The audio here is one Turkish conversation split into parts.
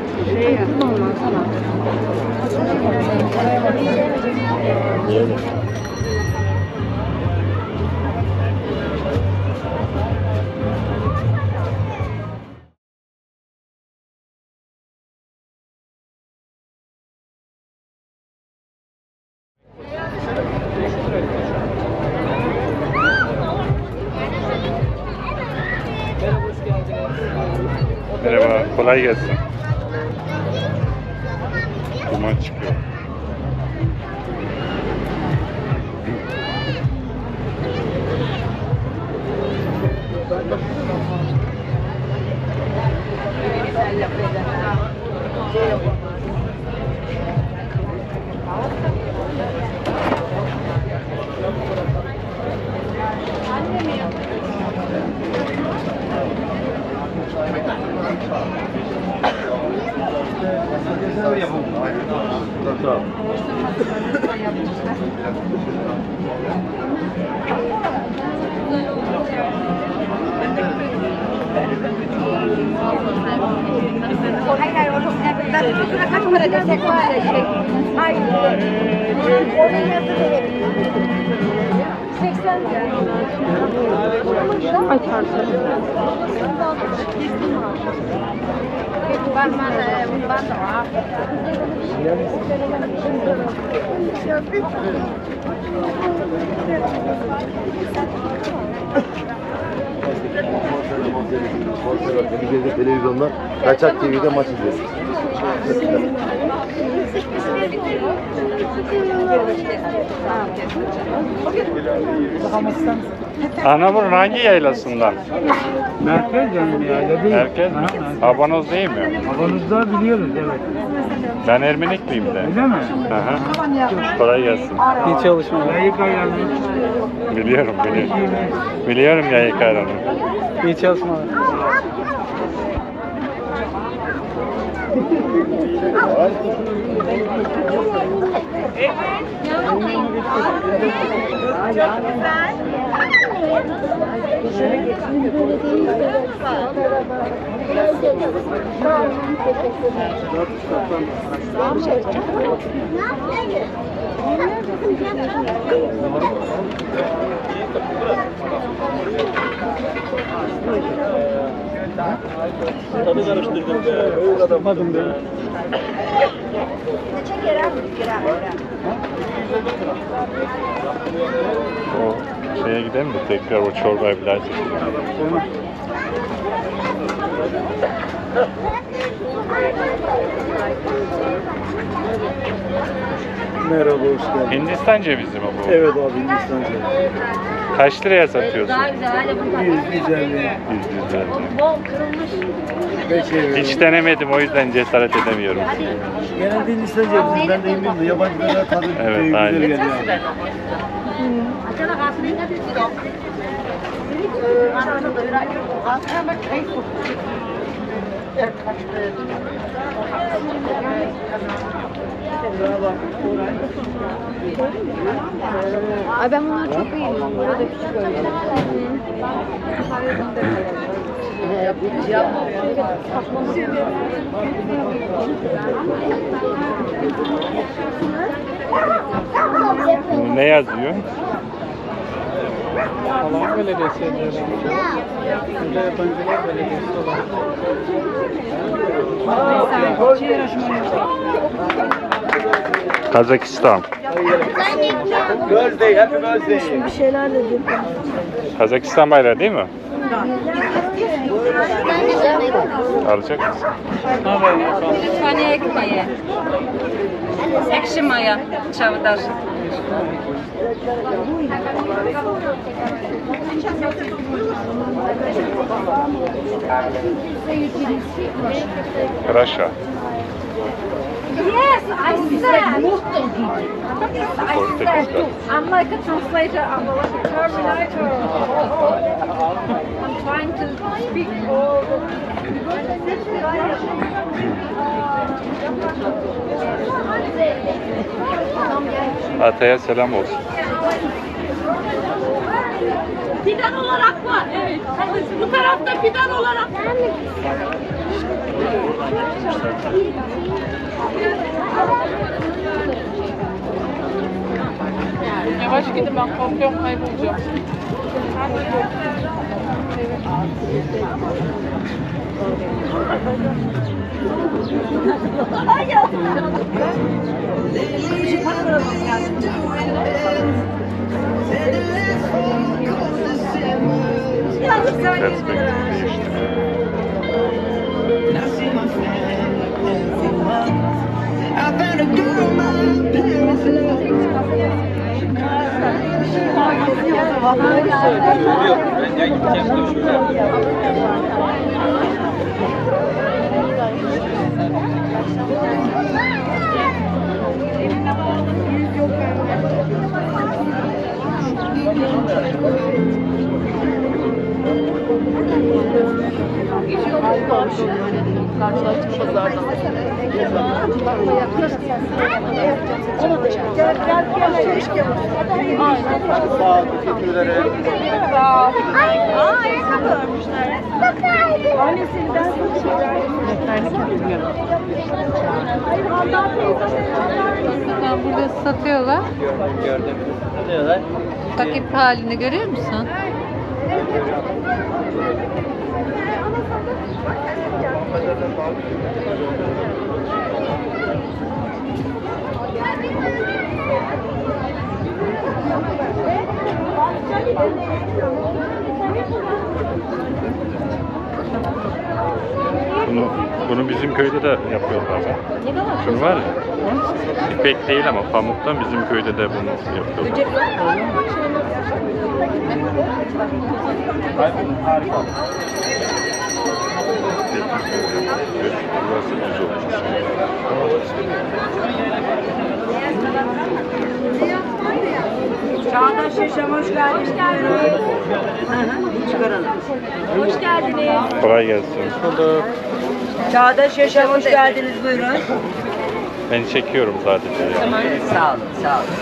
Normal salat. Merhaba, kolay gelsin. Duman çıkıyor. Bir de televizyonda Kaçak TV'de maç izliyoruz. Anamur'un hangi yaylasından? Merkez yani yayla değil. Merkez mi? Abanoz değil mi? Abanızda biliyoruz evet. Ben Ermenikliyim de. Öyle mi? Hı hı. Kolay gelsin. İyi çalışma. Yayık ayarlı. Biliyorum. Biliyorum yayık ayranı. İyi çalışmalar. Tadı karıştırdım be. Öyle adamadım be. O şeye gidelim mi tekrar o çorbayı bir daha çekelim. Merhaba, hoş geldin. Hindistan cevizi mi bu? Evet abi, Hindistan cevizi. Kaç liraya satıyorsun? 150. 150. Hiç denemedim, o yüzden cesaret edemiyorum. Genelde Hindistan cevizi ben de yemiyorum da yabancılara tadı Evet, güzel aynen. geliyor. Ay ben bunları çok beğeniyorum. Böyle de küçük böyle. Ne yazıyor? Alan belediyesi diyorlar. Burada yabancılar belediyesi olarak. Kazakistan. Birthday, happy birthday. Bir şeyler de diyor. Kazakistan bayrağı değil mi? Alacak mısın? Lithuania ekmeği. Ekşi maya, çavdar. Russia. Yes, I said. I'm like a translator. I'm like a terminator. I'm trying to speak all Ataya selam olsun. Fidan olarak var. Evet. Bu tarafta fidan olarak. gidin, ben korkuyorum kaybolacağım. Perspektif değişti. Karşılaştık pazardan. Sağ ol, teşekkür ederim. Burada satıyorlar. Gördüm. Ne diyorlar? Takip halini görüyor musun? Bunu bizim köyde de yapıyorlar. Şunu var ya. İpek değil ama pamuktan bizim köyde de bunu yapıyorlar. Harika. Burası düz olmuş. Çağdaş Yaşam hoş geldiniz. Çıkaralım. Hoş geldiniz. Kolay gelsin. Bulduk. Çağdaş Yaşam hoş geldiniz, buyurun. Ben çekiyorum sadece. Yani. Sağ olun, sağ olun.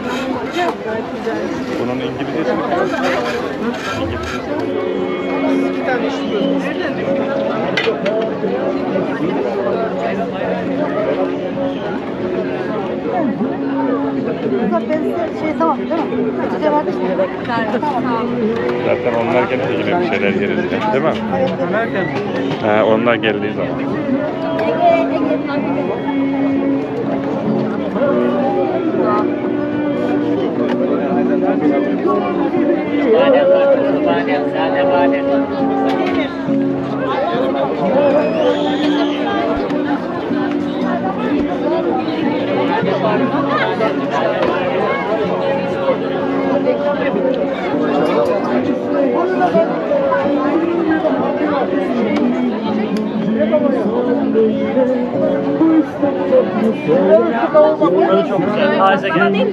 Bunun İngilizcesi mi? İki tane istiyorum. Zaten onlar gelince yine bir şeyler yeriz. Değil mi? Ömerken mi? Onlar geldiği zaman. Bunları çok güzel. Taze geldi.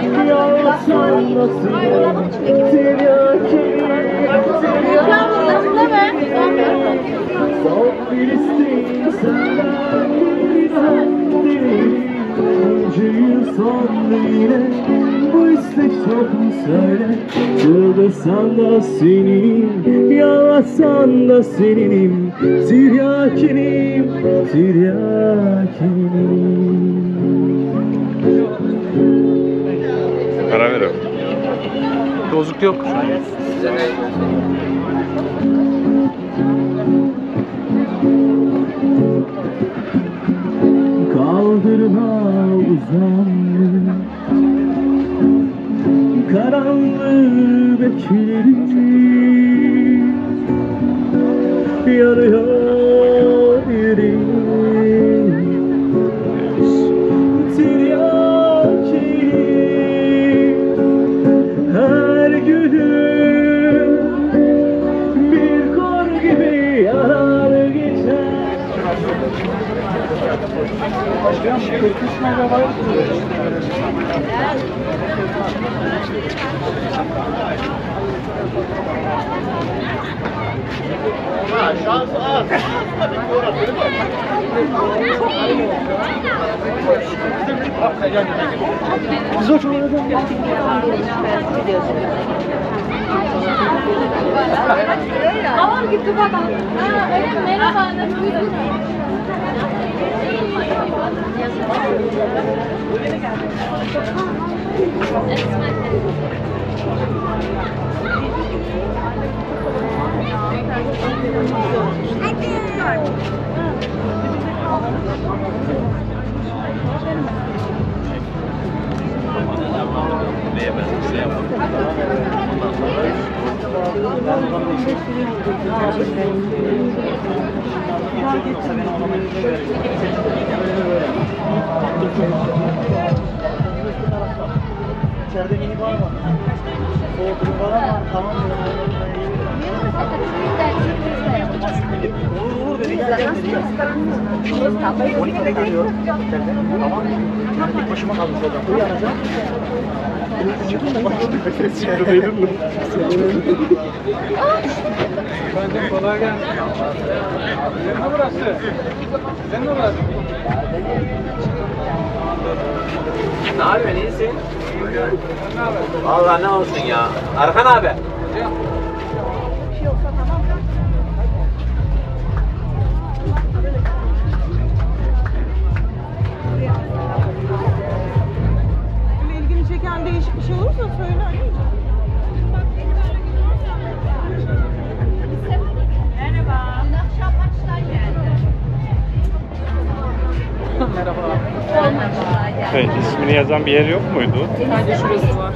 Bu istek çok mu söyle? Çıldırsan da seninim, yalasan da seninim. Tiryakinim, tiryakinim. Para ver o. Bozuk yok. Kaldırıma uzandım, karanlığı beklerim, yanıyor yüreğim. Tiryakinim, her günüm bir kor gibi yanar geçer. Başkanım 43 megabayt. Şans az. Biz o çok Tamam gitti bana. Merhaba, nasılsın? İçeride mini var mı? Soğutucu var ama tamam mı? Olur dedi. Gel dedi. 12'de geliyorum. Tamam. Yani tek başıma kalmış olacağım. Uyanacağım. Bence kolay gelsin. Senin mi burası? Senin mi burası? Ne yapıyorsun, iyisin? Vallahi ne olsun ya. Arkan abi. Böyle ilgini çeken değişik bir şey olursa söyle anneciğim. Merhaba. Dün akşam maçtan geldim. Evet, ismini yazan bir yer yok muydu? Sadece şurası var.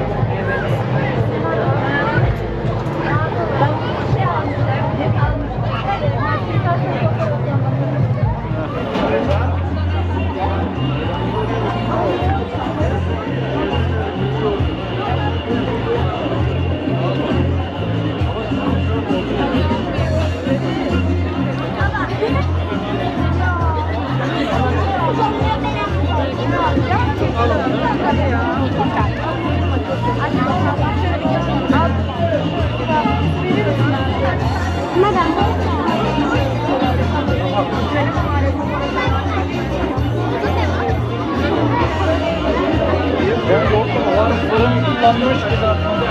Fırın kullanmış gibi.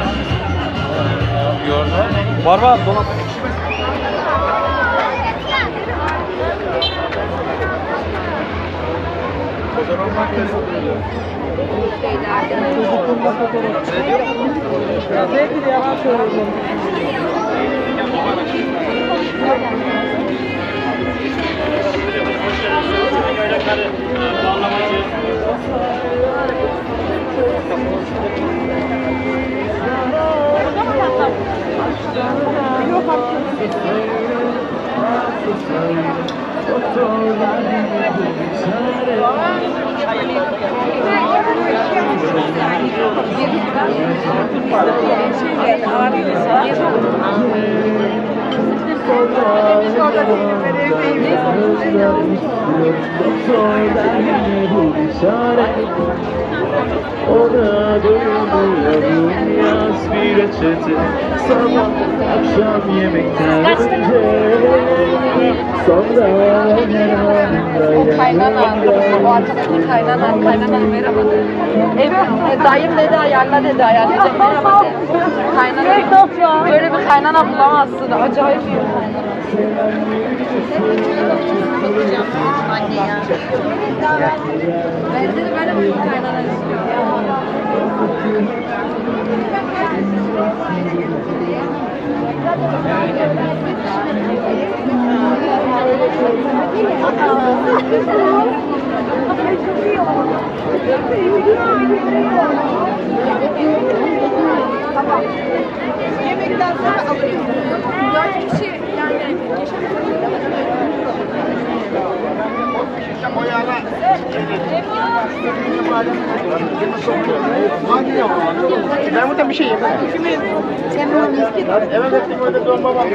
Var var dolap. Fotoğraf makinesi oluyor. Çocukluğumda fotoğraf. Belki de yalan söylüyorum. Ona doyumluyorum yaz bir reçete. Sabah akşam yemekten önce. Sonra her anında Kaynana, o arkadaki kaynana merhaba de. Evet, dayım dedi ayarla dedi, ayarlayacak merhaba de. Kaynana, böyle bir kaynana bulamazsın, acayip bir kaynana. Anne ya. Ben de böyle bir kaynana istiyorum. Yemekten sonra alayım. 4 kişi yani Ben burada bir şey yemem. Sen bunu miskin. Evet, hep burada dolma var.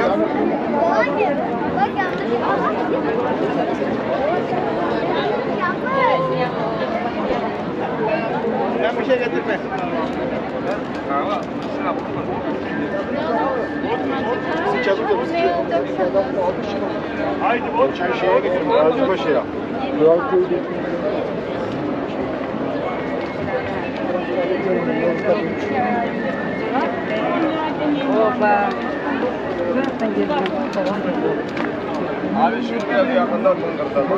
Ben bir şey getirme. Haydi bu çay şeye getirme. Razı Paşa'ya. Oba. Abi şunu biraz yakından tıngırtalım.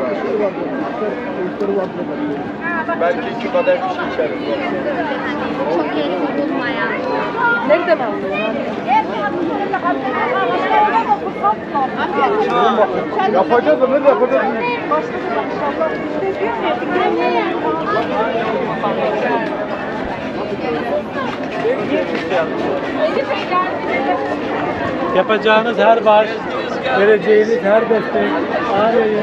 Belki 2 kadar bir şey içerim. Çok iyi vurulma ya. Nereden aldın? Yapacağız mı? Ne yapacağız? Yapacağınız her bağış, vereceğiniz her destek, ağrıyı,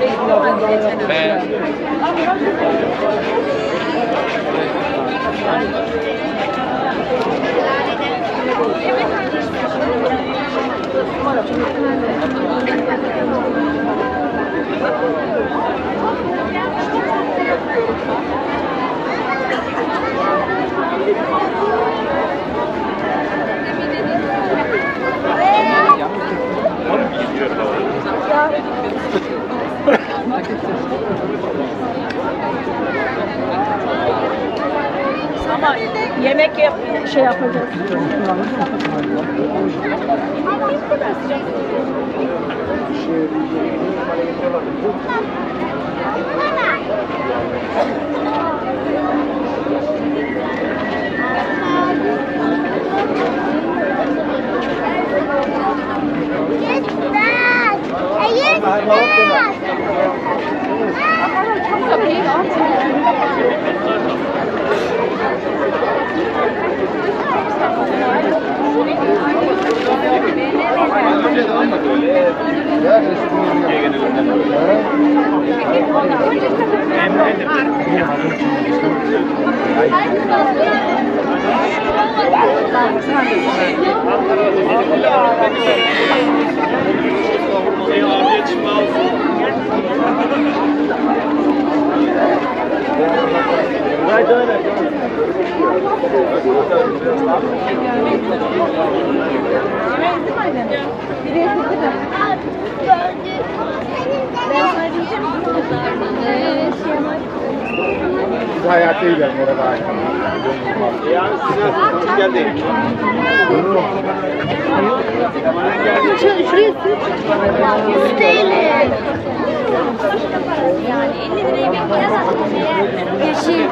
Ama yemek şey yapacağız. Biz hayatıyla merhaba. Yani size hoş geldin. Şuraya su değil. Yani 50 liraya bir koyamazsın. Yeşil.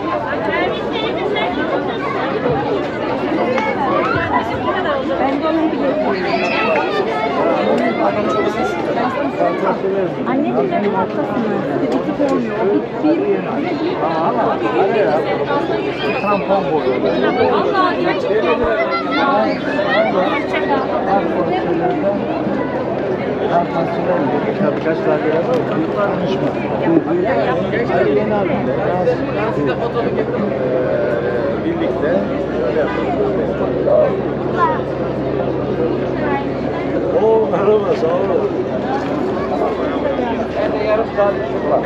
Ben de onu biliyorum. Anneciğim benim haftasını. Bitik olmuyor. Tampon boyu. Vallahi gerçekten. Kaç tane konuşma. Birlikte şöyle yapalım. Oo merhaba sağ olun. Ben de yarım saat var.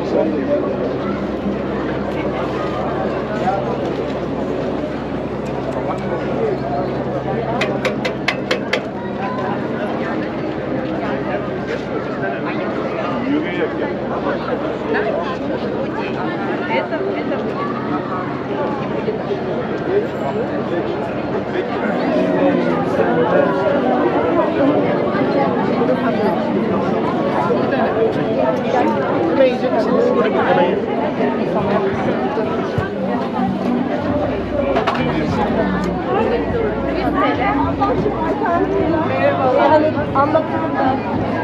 Anlatırım ben.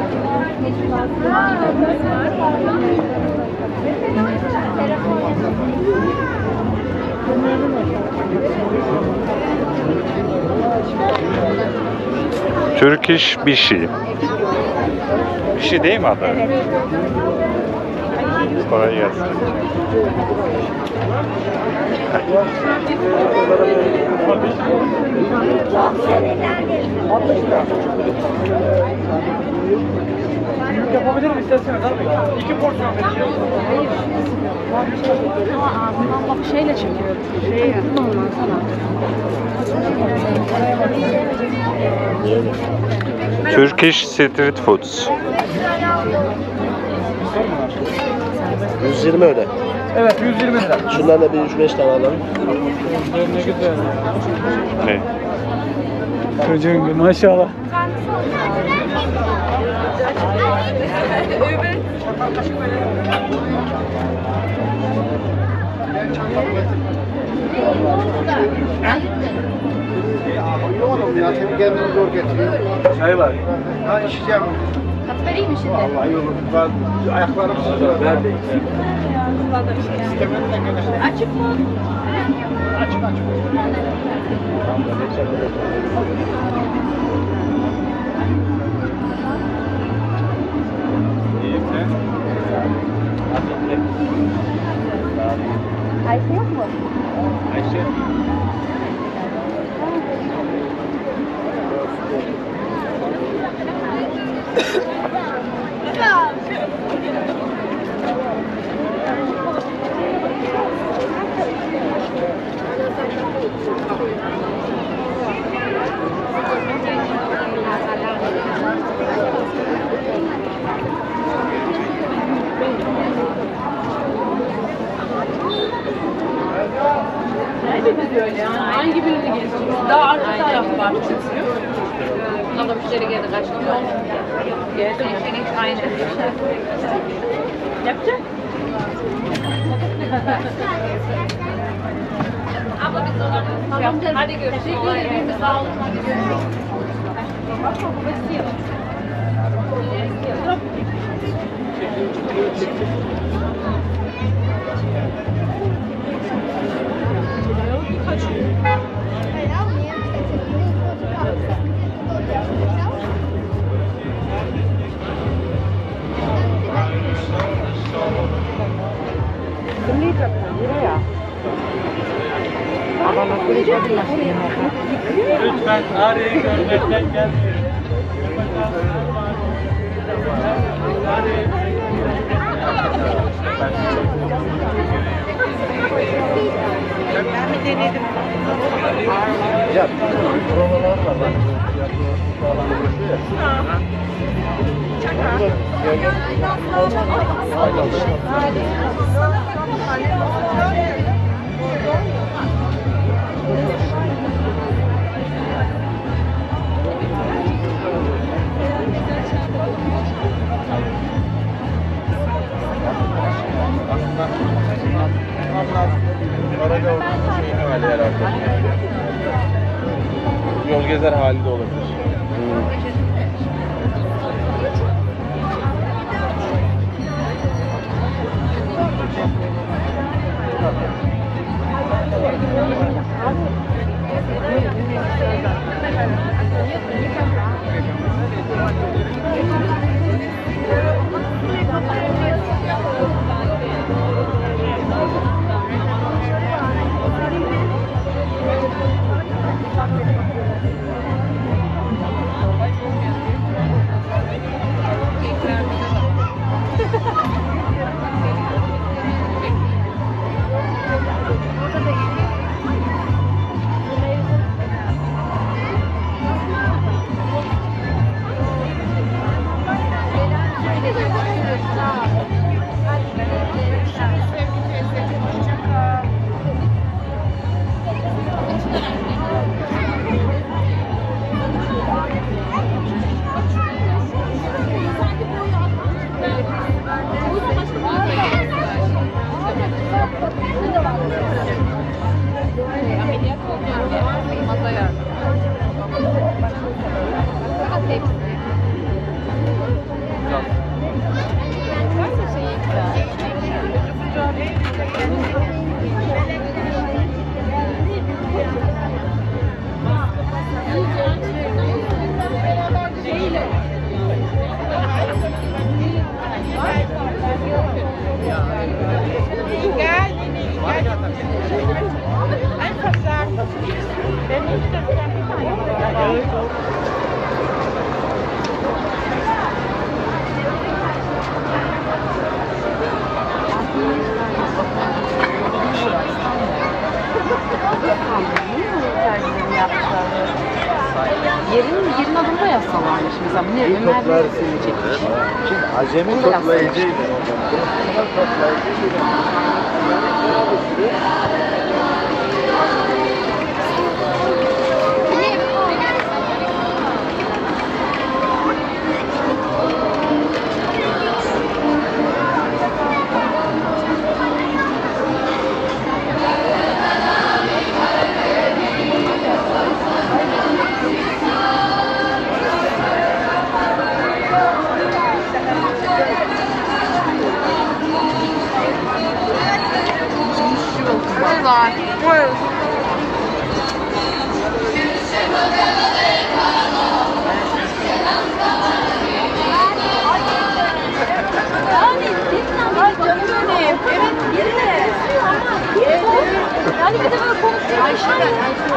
Turkish bir şey. Bir şey değil mi adı? Evet. Kolay gelsin. Büyük yapabilir mi isterseniz abi? 2 porsiyon vereceğim. Ama ağzından bak şeyle çekiyor. Şey normal sana. Turkish Street Foods. 120 öyle. Evet 120 lira. Şundan da bir 3-5 tane alalım. Ne güzel. Ne? Çocuğun gibi maşallah. Uyumadım ya, seni kendini zor getiriyor. Çay var. Ha içeceğim. Kat vereyim mi şimdi? Vallahi olur. Ben ayaklarım sızlıyor. Ver de. Açık mı? Açık açık. Ayşe yok mu? Ayşe. Hangi birini geçeceğiz? Daha arka tarafı var çünkü. Buna da müşteri geldi kaçtı. Geldi mi? Aynı. Yapacak. Abla biz dolarlarız. Hadi görüşürüz. Sağ olun. Hadi görüşürüz. Lütfen arayı görmekten gelmeyin. Ben mi denedim? Ya, provalar var. Bak. Falan uğraşıyor ya. Arada orada şeyin hali herhalde. Yol gezer hali de olabilir. Yerin adını da yazsalarmış mesela. Ne? Ömer Bey'sini çekmiş. Şimdi acemi toplayıcıydı. Toplayıcıydı. var. Evet. Ay canım benim. Evet biri. Yani bir de böyle konuşuyor. Ayşe.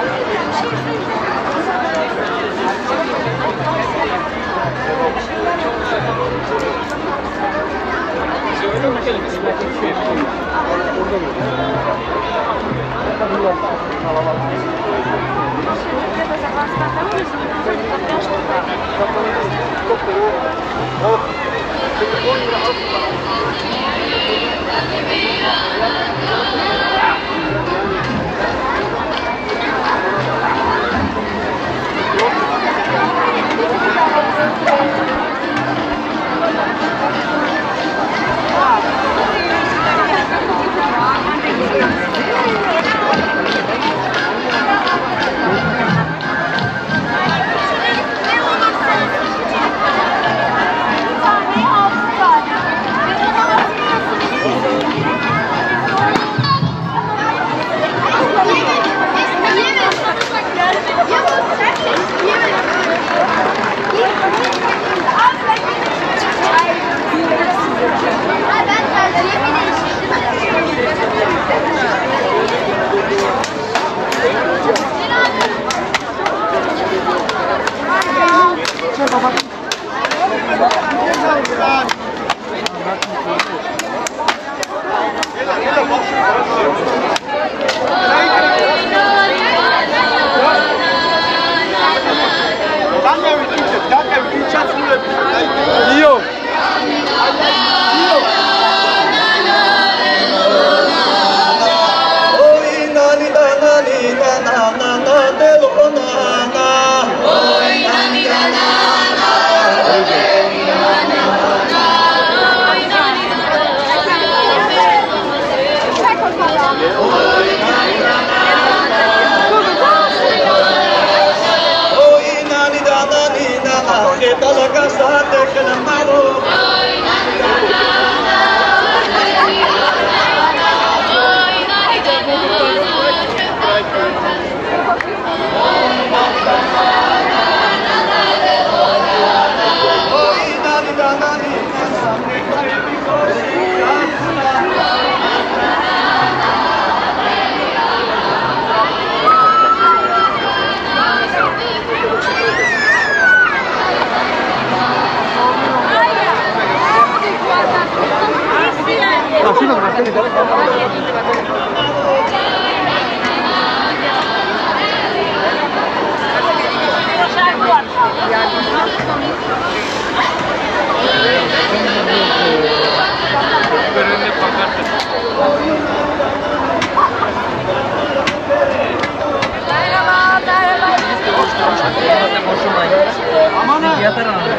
Fiyatlar anladım.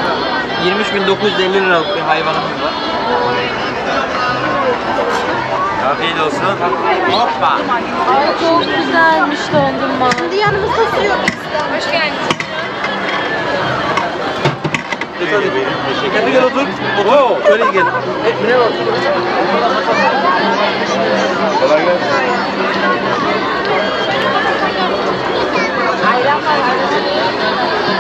23.950 liralık bir hayvanımız var. Afiyet olsun. Hoppa. Ay çok güzelmiş dondurma. Şimdi yanımızda su yok. Hoş geldin. Hadi gel otur. Oo, şöyle gel. Ne var? Kolay gelsin. Ayran var.